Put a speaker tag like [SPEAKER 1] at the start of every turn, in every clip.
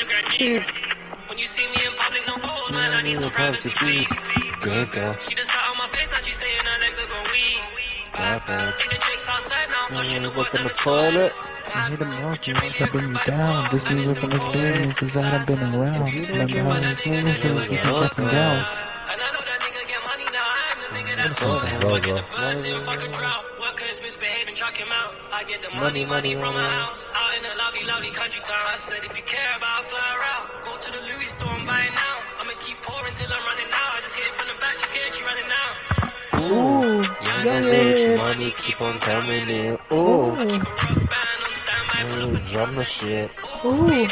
[SPEAKER 1] When you see me in public, no photos, man, I need some privacy, please.
[SPEAKER 2] Good girl.
[SPEAKER 1] She just sat on my face, like she saying her legs are going weak. See the drinks outside now, pushing the work
[SPEAKER 2] in the toilet.
[SPEAKER 3] I hit him walking once I bring you down. This be with an experience since I done been around. Remember how this moving shows we can up and down.
[SPEAKER 1] And I know that nigga get money now, I am the nigga that falls. I get the birds in, fuck a drought. Workers misbehaving, chuck him out. I get the money from my house. Out in a lovely country town. I said if you care about, fly around. Go to the Louis store and buy it now. I'ma keep pouring till I'm running out. I just hit it from the back, she's scared, she running out.
[SPEAKER 2] Ooh, young money keep on coming in. Ooh, drum the shit.
[SPEAKER 3] Ooh.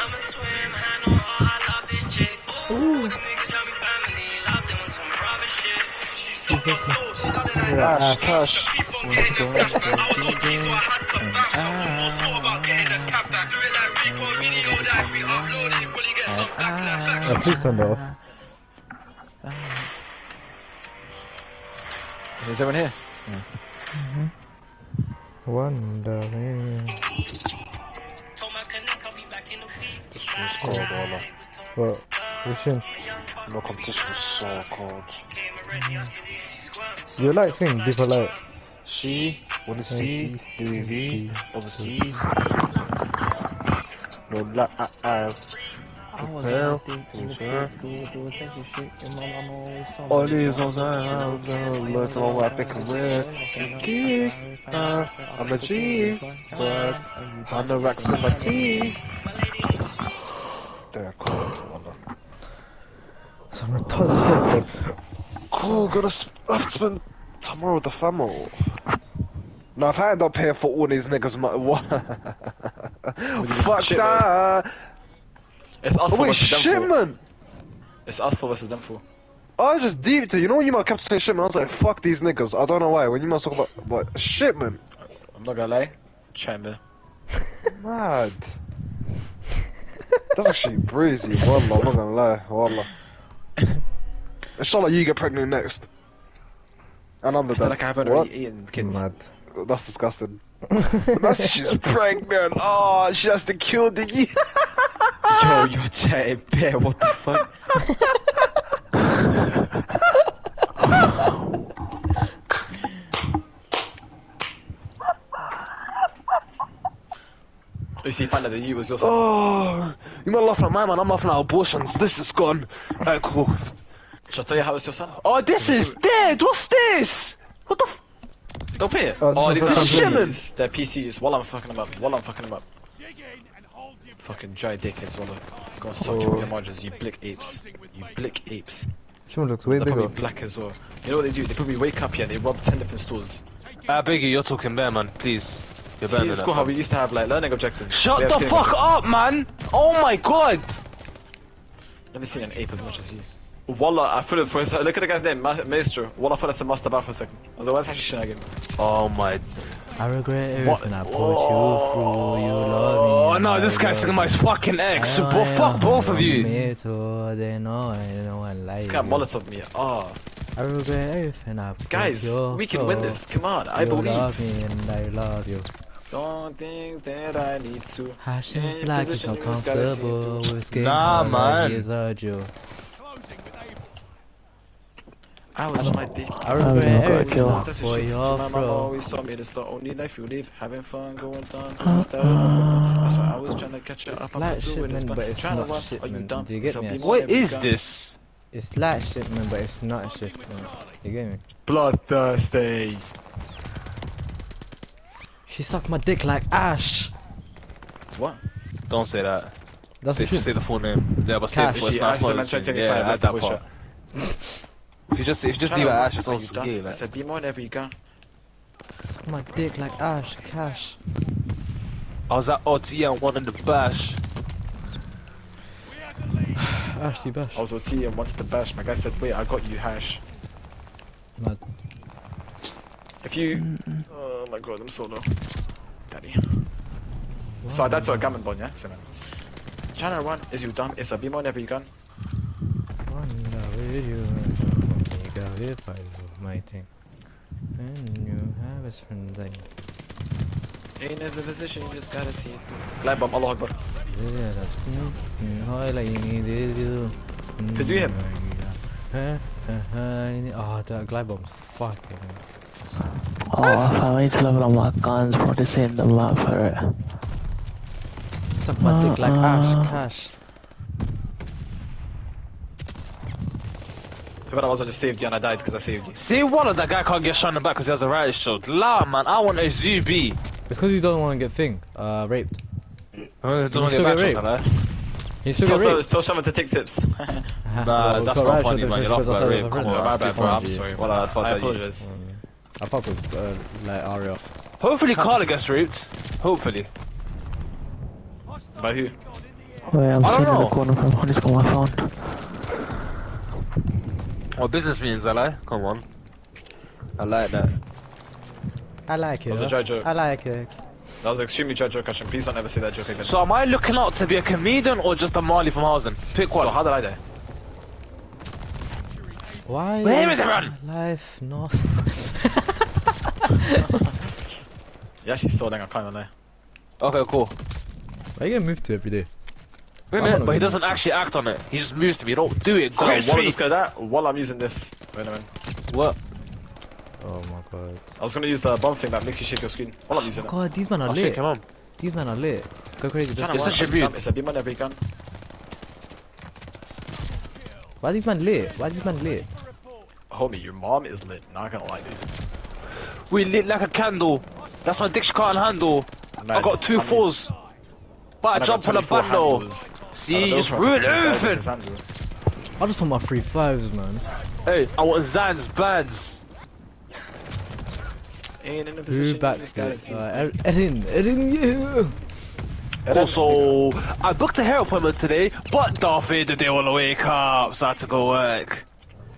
[SPEAKER 2] Hush.
[SPEAKER 3] Please turn that off.
[SPEAKER 4] Is everyone here?
[SPEAKER 3] Wonderland.
[SPEAKER 2] It's cold, Wallah.
[SPEAKER 3] What? Which one?
[SPEAKER 2] No competition is so cold.
[SPEAKER 3] You like thing people like?
[SPEAKER 2] She, wanna see, Louis V, overseas. No black all these ones look on what I pick and wear. I'm a G, but I'm the racks in my teeth. They're cold, Wallah.
[SPEAKER 3] Some retarded sport.
[SPEAKER 2] Cool, I have to spend tomorrow with the family. Now if I end up paying for all these niggas, what? Fuck that!
[SPEAKER 4] It's us
[SPEAKER 2] Oh,
[SPEAKER 4] for
[SPEAKER 2] wait,
[SPEAKER 4] versus them
[SPEAKER 2] shit,
[SPEAKER 4] for.
[SPEAKER 2] man!
[SPEAKER 4] It's us for versus them for.
[SPEAKER 2] I just deeped it. You know when you might kept saying shit, man? I was like, fuck these niggas. I don't know why. When you must talk about shit, man.
[SPEAKER 4] I'm not gonna lie. Chamber.
[SPEAKER 2] Mad. That's actually breezy. Wallah, I'm not gonna lie. Wallah. Inshallah, you get pregnant next. And I'm the
[SPEAKER 4] I feel
[SPEAKER 2] dad.
[SPEAKER 4] like I haven't
[SPEAKER 2] What?
[SPEAKER 4] already eaten kids.
[SPEAKER 3] Mad.
[SPEAKER 2] That's disgusting. That's she's pregnant. Oh, she has to kill the.
[SPEAKER 4] Yo, you're chatting bear. What the fuck? You see, find out that you was your son.
[SPEAKER 2] Oh, you might laughing at my man. I'm laughing at abortions. This is gone. Alright, cool.
[SPEAKER 4] Shall I tell you how it's your son?
[SPEAKER 2] Oh, this is dead. What's this? What the?
[SPEAKER 4] Don't pay it.
[SPEAKER 3] Oh,
[SPEAKER 4] Oh,
[SPEAKER 3] this
[SPEAKER 4] these
[SPEAKER 3] is
[SPEAKER 4] are
[SPEAKER 2] shit, man.
[SPEAKER 4] PCs. They're PCs. While I'm fucking them up. While I'm fucking them up. Fucking dry dickheads. While I'm gonna suck you with your margins. You blick apes. You blick apes.
[SPEAKER 3] She looks way
[SPEAKER 4] They're
[SPEAKER 3] bigger.
[SPEAKER 4] probably black as well. You know what they do? They probably wake up here. They rob 10 different stores.
[SPEAKER 5] Biggie, you're talking bare, man. Please. You're
[SPEAKER 4] See
[SPEAKER 5] better
[SPEAKER 4] in
[SPEAKER 5] than
[SPEAKER 4] school
[SPEAKER 5] that.
[SPEAKER 4] how we used to have like learning objectives.
[SPEAKER 5] Shut
[SPEAKER 4] We have
[SPEAKER 5] the
[SPEAKER 4] same
[SPEAKER 5] fuck
[SPEAKER 4] objectives.
[SPEAKER 5] up, man! Oh my god!
[SPEAKER 4] Never seen an ape as much as you. Wallah, I thought it for a second. Look at the guy's name, Maestro. Wallah, I thought it's a master bar for a second. I was like, where's actually Shenanigan?
[SPEAKER 5] Oh my.
[SPEAKER 6] I regret
[SPEAKER 5] What?
[SPEAKER 6] everything I put you through. You love me.
[SPEAKER 5] Oh no,
[SPEAKER 6] and
[SPEAKER 5] this
[SPEAKER 6] I
[SPEAKER 5] guy's
[SPEAKER 6] love
[SPEAKER 5] singing my
[SPEAKER 6] you.
[SPEAKER 5] fucking ex.
[SPEAKER 6] I know
[SPEAKER 5] Fuck both of you.
[SPEAKER 6] Me too, they know I like
[SPEAKER 4] This guy
[SPEAKER 6] you.
[SPEAKER 4] Molotov me. Oh,
[SPEAKER 6] I regret everything I put
[SPEAKER 4] guys,
[SPEAKER 6] you
[SPEAKER 4] we can win
[SPEAKER 6] through.
[SPEAKER 4] this. Come on, I
[SPEAKER 6] You
[SPEAKER 4] believe.
[SPEAKER 6] love me and I love you.
[SPEAKER 4] Don't think that I need to.
[SPEAKER 6] Hashtag
[SPEAKER 4] Change
[SPEAKER 6] black is
[SPEAKER 4] position,
[SPEAKER 6] not
[SPEAKER 4] you just gotta see
[SPEAKER 6] comfortable
[SPEAKER 4] it.
[SPEAKER 6] with skin
[SPEAKER 5] Nah,
[SPEAKER 6] color,
[SPEAKER 5] man.
[SPEAKER 6] he's a Jew.
[SPEAKER 4] I was on my dick.
[SPEAKER 6] I regret
[SPEAKER 3] gotta
[SPEAKER 6] everything
[SPEAKER 3] kill.
[SPEAKER 6] I put you
[SPEAKER 4] My mama
[SPEAKER 6] through.
[SPEAKER 4] always told me this the only life you live, having fun, going down. That's why I was trying to catch it
[SPEAKER 6] It's
[SPEAKER 4] up.
[SPEAKER 6] like shipment, but it's
[SPEAKER 4] Trying to
[SPEAKER 6] not
[SPEAKER 4] run. Are you
[SPEAKER 6] shipment.
[SPEAKER 4] dumb?
[SPEAKER 6] Do you get
[SPEAKER 4] So
[SPEAKER 6] me?
[SPEAKER 4] be more
[SPEAKER 5] What
[SPEAKER 4] than we
[SPEAKER 5] is
[SPEAKER 4] got.
[SPEAKER 5] this?
[SPEAKER 6] It's like shipment, but it's not shipment. You get me?
[SPEAKER 4] Bloodthirsty.
[SPEAKER 6] She sucked my dick like Ash.
[SPEAKER 4] What?
[SPEAKER 5] Don't say that.
[SPEAKER 6] That's the
[SPEAKER 5] Say,
[SPEAKER 6] truth.
[SPEAKER 5] say the full name. Yeah, but say
[SPEAKER 6] Cash.
[SPEAKER 5] it before
[SPEAKER 4] She
[SPEAKER 5] it's not
[SPEAKER 4] actually
[SPEAKER 5] spoiled.
[SPEAKER 4] mentioned
[SPEAKER 5] Yeah, add that
[SPEAKER 4] bullshit.
[SPEAKER 5] part. If you just leave it at Ash, it's
[SPEAKER 4] Are you
[SPEAKER 5] also
[SPEAKER 4] done?
[SPEAKER 5] gay.
[SPEAKER 4] I
[SPEAKER 5] Like.
[SPEAKER 4] said, be more whenever you can.
[SPEAKER 6] Suck my dick like Ash. Cash.
[SPEAKER 5] I was at OT and one in the bash.
[SPEAKER 6] Ashley Bash.
[SPEAKER 4] I was with T and wanted to bash. My guy said, wait, I got you, hash.
[SPEAKER 6] Mad.
[SPEAKER 4] If you... Oh my god, I'm so low. Daddy. So that's a gammon bun, yeah? Simon. Channel 1, is you done? It's a be more whenever you can.
[SPEAKER 6] Wonder where you got if I love my thing. And you have his friend like
[SPEAKER 4] Ain't in the position, you just gotta see it. Glide bomb, Allah Akbar. Could you hit him?
[SPEAKER 6] Oh, that glide bomb's fucking.
[SPEAKER 3] Oh, I need to level up my guns for this in the map for it.
[SPEAKER 6] Suck my dick like Ash, Cash.
[SPEAKER 4] If I was, I just saved you and I died because I saved you.
[SPEAKER 5] See, one of that guy can't get shot in the back because he has a riot shield. La, man, I want a ZB.
[SPEAKER 6] It's because he doesn't want to get raped.
[SPEAKER 5] Don't
[SPEAKER 6] still get raped? He still get raped.
[SPEAKER 4] Tell someone to take tips.
[SPEAKER 5] Nah, that's not funny, man. You're not about rape. Come on,
[SPEAKER 4] My bad, bro. I'm sorry.
[SPEAKER 5] Well, I thought
[SPEAKER 4] I
[SPEAKER 5] that you...
[SPEAKER 4] apologize.
[SPEAKER 6] I fuck with like Aria.
[SPEAKER 5] Hopefully Carla gets raped. Hopefully.
[SPEAKER 4] By who?
[SPEAKER 3] Wait, I'm
[SPEAKER 5] I don't
[SPEAKER 3] sitting in
[SPEAKER 5] know.
[SPEAKER 3] the corner from Honey's got my phone.
[SPEAKER 5] What business meetings, I like? Come on. I like that.
[SPEAKER 6] I like it.
[SPEAKER 4] That was a dry joke.
[SPEAKER 6] I like it.
[SPEAKER 4] That was an extremely dry joke, Ashton. Please don't ever say that joke again.
[SPEAKER 5] So am I looking out to be a comedian or just a Marley from Hausen? Pick one.
[SPEAKER 4] So how did I die?
[SPEAKER 6] Why?
[SPEAKER 5] Where is everyone?
[SPEAKER 6] Life not.
[SPEAKER 4] Yeah, actually stalling, I can't even lie.
[SPEAKER 5] Okay, cool.
[SPEAKER 6] Where you gonna move to every day?
[SPEAKER 5] Wait a
[SPEAKER 6] I'm
[SPEAKER 5] minute,
[SPEAKER 6] not
[SPEAKER 5] but he
[SPEAKER 6] gonna
[SPEAKER 5] doesn't actually act on it. He just moves to me. Don't do it.
[SPEAKER 4] So
[SPEAKER 5] Great
[SPEAKER 4] while
[SPEAKER 5] speed.
[SPEAKER 4] just go that, while I'm using this. Wait a minute.
[SPEAKER 5] What?
[SPEAKER 6] Oh my god.
[SPEAKER 4] I was gonna use the bomb thing that makes you shake your screen. While I'm using it.
[SPEAKER 6] God, these men are
[SPEAKER 5] Oh shit,
[SPEAKER 6] lit.
[SPEAKER 5] come on.
[SPEAKER 6] These men are lit. Go crazy. Just
[SPEAKER 5] It's
[SPEAKER 6] go.
[SPEAKER 5] such a beaut.
[SPEAKER 4] It's a beam on every gun.
[SPEAKER 6] Why are these men lit? Why are these men lit?
[SPEAKER 4] Homie, your mom is lit. Not gonna lie, dude.
[SPEAKER 5] We lit like a candle. That's my dick she can't handle. I got two fours. But I jump on a bundle. See, you just ruined everything.
[SPEAKER 6] I just want my 3-5s, man.
[SPEAKER 5] Hey, I want Zan's bands.
[SPEAKER 4] Ain't in a
[SPEAKER 6] Who
[SPEAKER 4] position.
[SPEAKER 6] backs it? Erin, you.
[SPEAKER 5] Also, I booked a hair appointment today, but Darth Vader didn't want to wake up, so I had to go work.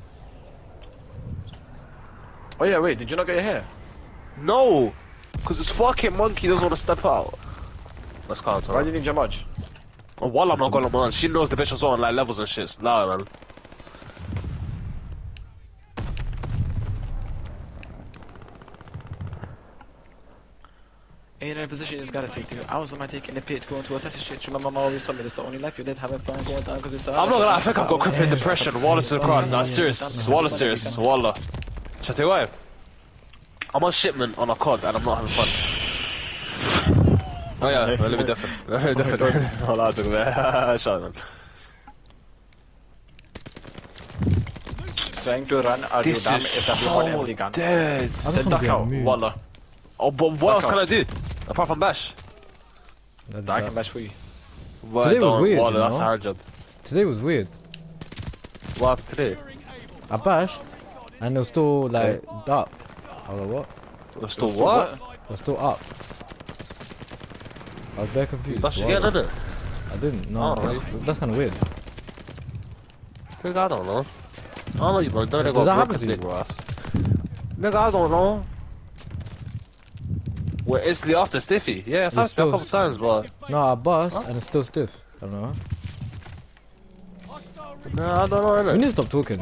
[SPEAKER 4] Oh yeah, wait, did you not get your hair?
[SPEAKER 5] No, because this fucking monkey doesn't want to step out. Let's count
[SPEAKER 4] Why
[SPEAKER 5] her.
[SPEAKER 4] do you need your mudge?
[SPEAKER 5] Oh, while I'm not going on, she knows the bitch is on like levels and shit. Nah, man.
[SPEAKER 4] Ain't in a position, you just gotta say, dude. I was on my take in the pit, going to a test shit. My mama always told me this the only life you live, having fun, going down, cause it's
[SPEAKER 5] I'm not gonna lie, I think I've got crippling depression. Wallah to the crowd. Nah, serious. Wallah serious. Wallah. Shall I tell you why? I'm on shipment on a COD and I'm not having fun. Oh yeah,
[SPEAKER 4] Nice.
[SPEAKER 5] well, let me different. Let me different. Hold on, took that. Shut up, man.
[SPEAKER 4] Trying to run a
[SPEAKER 5] This
[SPEAKER 4] damn
[SPEAKER 5] is
[SPEAKER 4] is everyone
[SPEAKER 5] so
[SPEAKER 4] empty gun.
[SPEAKER 5] dead.
[SPEAKER 6] I just
[SPEAKER 4] Then
[SPEAKER 6] want
[SPEAKER 4] duck
[SPEAKER 6] to be
[SPEAKER 4] out,
[SPEAKER 6] on mute.
[SPEAKER 4] wallah.
[SPEAKER 5] Oh, but what else can I do? Apart from bash?
[SPEAKER 4] I can bash for you.
[SPEAKER 5] Well,
[SPEAKER 6] Today was
[SPEAKER 5] don't-
[SPEAKER 6] weird,
[SPEAKER 5] Wallah,
[SPEAKER 6] you
[SPEAKER 5] that's
[SPEAKER 6] know?
[SPEAKER 5] a hard job.
[SPEAKER 6] Today was weird.
[SPEAKER 5] What happened today?
[SPEAKER 6] I bashed, and it was still like up. I was like, what?
[SPEAKER 5] It was still
[SPEAKER 4] Still
[SPEAKER 5] what?
[SPEAKER 6] It was still up. I was very confused.
[SPEAKER 5] That's
[SPEAKER 6] Why?
[SPEAKER 5] again, isn't it?
[SPEAKER 6] I didn't. No,
[SPEAKER 5] Oh,
[SPEAKER 6] that's kind of weird.
[SPEAKER 5] Nigga, I don't know. I don't know you, bro. Don't
[SPEAKER 6] Does
[SPEAKER 5] go
[SPEAKER 6] that
[SPEAKER 5] broke
[SPEAKER 6] happen
[SPEAKER 5] as
[SPEAKER 6] to you?
[SPEAKER 5] nigga, bro. Nigga, I don't know. We're instantly after Stiffy. Yeah, it's happened a
[SPEAKER 6] still-
[SPEAKER 5] couple times, but
[SPEAKER 6] No, I bust, and it's still stiff. I don't know.
[SPEAKER 5] nah, I don't know,
[SPEAKER 6] We
[SPEAKER 5] innit?
[SPEAKER 6] need to stop talking.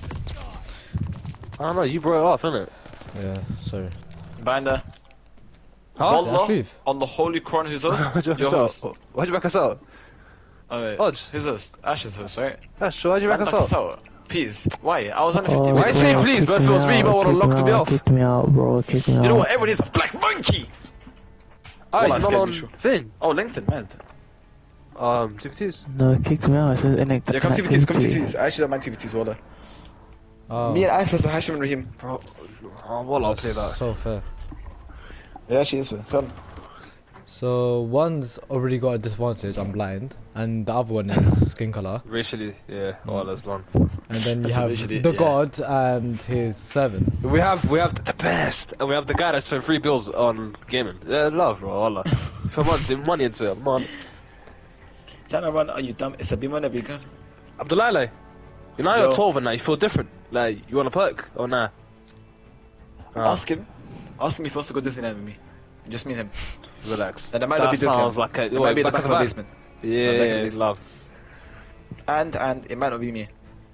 [SPEAKER 5] I don't know, you brought it up, innit?
[SPEAKER 6] Yeah, sorry.
[SPEAKER 4] Binder.
[SPEAKER 5] Huh?
[SPEAKER 4] Wallah,
[SPEAKER 6] Let's leave.
[SPEAKER 4] on the holy Quran, who's host?
[SPEAKER 5] Why'd you back
[SPEAKER 4] Your
[SPEAKER 5] us out?
[SPEAKER 4] host.
[SPEAKER 5] Why'd you back us out?
[SPEAKER 4] Oh wait,
[SPEAKER 5] Hodge.
[SPEAKER 4] who's host? Ash is host, right?
[SPEAKER 5] Yeah, sure, why'd you back
[SPEAKER 4] Man,
[SPEAKER 5] us
[SPEAKER 4] knock us
[SPEAKER 5] out?
[SPEAKER 4] out. Please, why? I was on a 50
[SPEAKER 3] Oh,
[SPEAKER 5] Why you
[SPEAKER 4] minutes.
[SPEAKER 5] say
[SPEAKER 3] kick
[SPEAKER 5] please,
[SPEAKER 3] me
[SPEAKER 5] bro? If it was
[SPEAKER 3] out,
[SPEAKER 5] me, you might wanna
[SPEAKER 3] kick
[SPEAKER 5] lock me off.
[SPEAKER 3] Kick me out, bro. Kick me out.
[SPEAKER 4] You know what? Everyone is a black monkey!
[SPEAKER 5] Alright,
[SPEAKER 4] Wallah,
[SPEAKER 5] you're
[SPEAKER 4] scared
[SPEAKER 5] not on
[SPEAKER 4] me, sure.
[SPEAKER 5] thing.
[SPEAKER 4] Oh, lengthen, man.
[SPEAKER 5] TVTs.
[SPEAKER 3] No, it kicked me out. It says
[SPEAKER 4] Yeah, come TVTs, come TVTs. I actually don't mind TVTs, Wallah.
[SPEAKER 6] Oh,
[SPEAKER 4] Me and Ash versus Hashim and Raheem.
[SPEAKER 5] Bro, oh, well, I'll play that.
[SPEAKER 6] so fair.
[SPEAKER 4] Yeah, she is, man. Come.
[SPEAKER 6] So one's already got a disadvantage. I'm blind, and the other one is skin color.
[SPEAKER 5] Racially, yeah, well, that's one.
[SPEAKER 6] And then you
[SPEAKER 4] That's
[SPEAKER 6] have
[SPEAKER 4] racially,
[SPEAKER 6] the
[SPEAKER 4] yeah.
[SPEAKER 6] god and his servant.
[SPEAKER 5] We have the best, and we have the guy that spent $3 bills on gaming. Yeah, love, bro, Allah. For months, money into it, man.
[SPEAKER 4] China run, are you dumb? It's a beam on every gun.
[SPEAKER 5] Abdullah, you know
[SPEAKER 4] Yo.
[SPEAKER 5] you're 12 and now you feel different. Like, you want a perk or nah?
[SPEAKER 4] Ask him. Ask him if he wants to go Disneyland with me. Just me and him.
[SPEAKER 5] Relax.
[SPEAKER 4] And there might not be Disneyland.
[SPEAKER 5] sounds like a.
[SPEAKER 4] It might be in the back of a basement.
[SPEAKER 5] Yeah,
[SPEAKER 4] back of the
[SPEAKER 5] yeah,
[SPEAKER 4] basement.
[SPEAKER 5] love.
[SPEAKER 4] And it might not be me.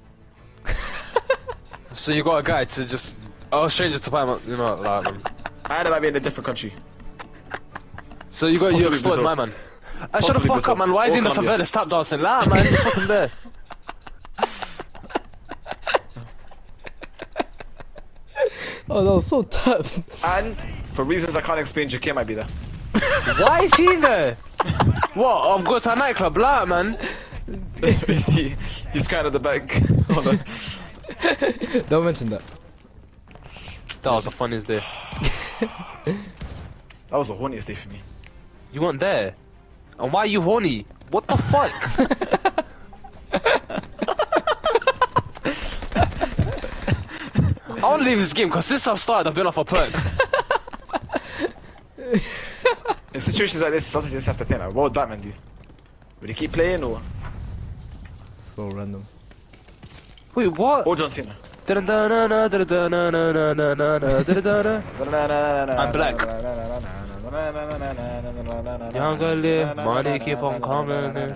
[SPEAKER 5] So you got a guy to just. Oh, stranger to buy, you know, like.
[SPEAKER 4] And it might be in a different country.
[SPEAKER 5] So you got you
[SPEAKER 4] Possibly
[SPEAKER 5] exploit
[SPEAKER 4] Brazil.
[SPEAKER 5] my man. I shut the
[SPEAKER 4] Possibly
[SPEAKER 5] fuck
[SPEAKER 4] Brazil.
[SPEAKER 5] up, man. Why is he in the
[SPEAKER 4] Or Colombia.
[SPEAKER 5] favela tap dancing? Lah, man, he's fucking there.
[SPEAKER 6] Oh, that was so tough.
[SPEAKER 4] And for reasons I can't explain, JK might be there.
[SPEAKER 5] Why is he there? What? I'm going to a nightclub, lah, man.
[SPEAKER 4] He's kind of the back. Hold on.
[SPEAKER 6] Don't mention that.
[SPEAKER 5] That was the funniest day.
[SPEAKER 4] That was the horniest day for me.
[SPEAKER 5] You weren't there. And why are you horny? What the fuck? I want to leave this game because since I've started, I've been off a perk.
[SPEAKER 4] In situations like this, sometimes you just have to think, like, what would Batman do? Would he keep playing or?
[SPEAKER 6] So random.
[SPEAKER 5] Wait, what?
[SPEAKER 4] Or John Cena?
[SPEAKER 5] I'm black. Young girl live, money keep on coming in.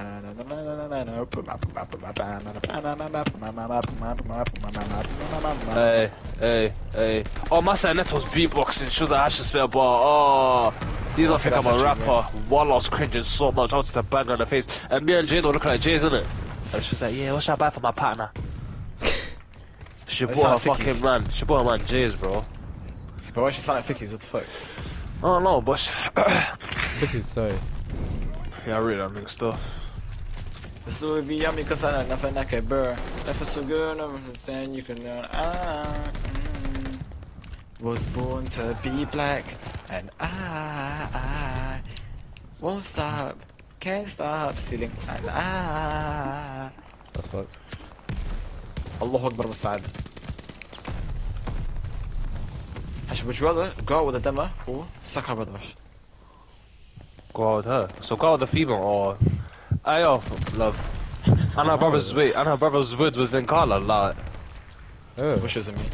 [SPEAKER 5] Hey. Oh, my son Neto's beatboxing. She was like, I should spit a bar. Oh, these don't think I'm a rapper. One lost cringing so much. I wanted to bang her in the face. And me and Jay don't look like Jay's, innit? And she's like, yeah, what should I buy for my partner? She bought her fucking man. She bought her man Jay's, bro.
[SPEAKER 4] But why she sound like Fickies? What the fuck?
[SPEAKER 5] I don't know, but
[SPEAKER 6] Look, sorry.
[SPEAKER 5] yeah, I read that nigga stuff.
[SPEAKER 4] This will be yummy cause I know nothing like a burr. Life is so good, I understand you can learn. Was born to be black, and I won't stop, can't stop stealing. And
[SPEAKER 6] That's fucked.
[SPEAKER 4] Allahu Akbar Musa'ad. Would you rather go out with a demo or suck her brother?
[SPEAKER 5] Go out with her. So go out with the female or... Ayo, love. And her brother's woods was in Carla, like.
[SPEAKER 6] Oh,
[SPEAKER 4] Wishes of me.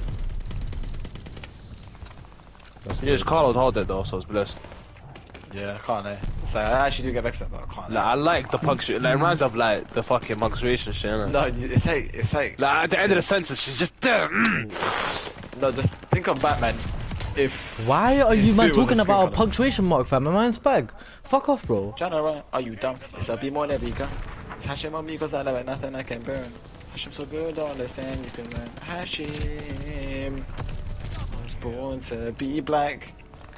[SPEAKER 6] that's
[SPEAKER 5] Yeah, it's Carla hold it though, so it's blessed.
[SPEAKER 4] Yeah, I can't It's like, I actually do get vexed, but I can't
[SPEAKER 5] Like, I like the punctuation. Like, it reminds me of like the fucking punctuation shit, innit?
[SPEAKER 4] No, it's like
[SPEAKER 5] Like, at the end of the sentence, she's just there.
[SPEAKER 4] no, just think of Batman if
[SPEAKER 6] Why are
[SPEAKER 4] his
[SPEAKER 6] you man
[SPEAKER 4] suit was
[SPEAKER 6] talking
[SPEAKER 4] a skin
[SPEAKER 6] about a
[SPEAKER 4] colour.
[SPEAKER 6] punctuation mark, fam? My man's bag. Fuck off, bro.
[SPEAKER 4] Jana, are you dumb? It's a bit more Nebika. It's Hashim on me cause I love nothing I can burn. Hashim so good, don't understand, you can learn. Hashim was born to be black.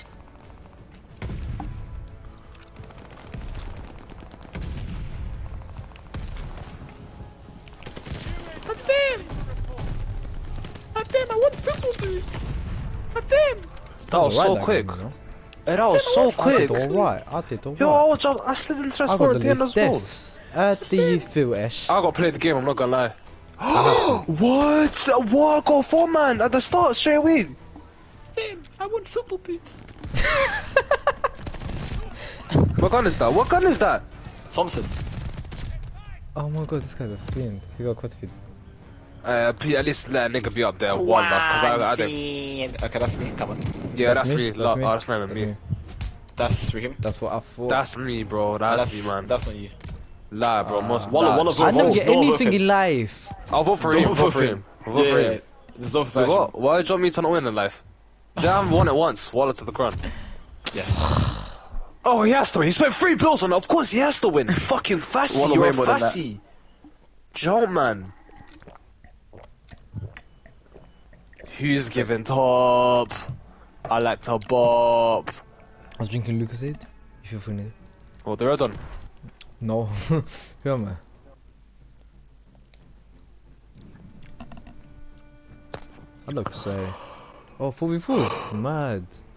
[SPEAKER 5] That was so quick. Hey, that was so
[SPEAKER 6] I
[SPEAKER 5] quick.
[SPEAKER 6] did alright. I did alright.
[SPEAKER 5] Yo, I slid into the
[SPEAKER 6] I got
[SPEAKER 5] sport
[SPEAKER 6] the
[SPEAKER 5] at the end
[SPEAKER 6] list
[SPEAKER 5] as well.
[SPEAKER 6] deaths at the feel-ish.
[SPEAKER 5] I gotta play the game, I'm not gonna lie.
[SPEAKER 6] have
[SPEAKER 5] What? What? I got 4 man at the start straight away. I want football, please. What gun is that? What gun is that?
[SPEAKER 4] Thompson.
[SPEAKER 6] Oh my god, this guy's a fiend. He got quite a feed.
[SPEAKER 5] Please, at least let a nigga be up there. One, cause I didn't.
[SPEAKER 4] Okay, that's me, come on.
[SPEAKER 5] Yeah, that's me.
[SPEAKER 6] That's me.
[SPEAKER 5] Oh, that's not even
[SPEAKER 6] That's
[SPEAKER 5] me.
[SPEAKER 6] me.
[SPEAKER 4] That's him.
[SPEAKER 6] That's what I thought.
[SPEAKER 5] That's me, bro. That's me, man.
[SPEAKER 4] That's not you.
[SPEAKER 5] Lie, bro. Most
[SPEAKER 4] One of
[SPEAKER 6] I never
[SPEAKER 4] votes,
[SPEAKER 6] get
[SPEAKER 4] no
[SPEAKER 6] anything
[SPEAKER 4] vote.
[SPEAKER 6] in life.
[SPEAKER 5] I'll vote for
[SPEAKER 4] Don't
[SPEAKER 5] him. Vote for him. I'll vote for him.
[SPEAKER 4] There's no
[SPEAKER 5] Wait,
[SPEAKER 4] faction.
[SPEAKER 5] what? Why do you want me to not win in life? They haven't won it once. Wallet to the ground.
[SPEAKER 4] Yes.
[SPEAKER 5] Oh, he has to win. He spent 3 bills on it. Of course he has to win. Fucking Fassi.
[SPEAKER 4] Wanna
[SPEAKER 5] You're a
[SPEAKER 4] win more than that.
[SPEAKER 5] Fassi. Joe, man. Who's giving top? I like to bop.
[SPEAKER 6] I was drinking Lucasade. If you're funny.
[SPEAKER 5] Oh, they're all done.
[SPEAKER 6] No. Who am I? I look sorry. Oh, 4v4s. Mad.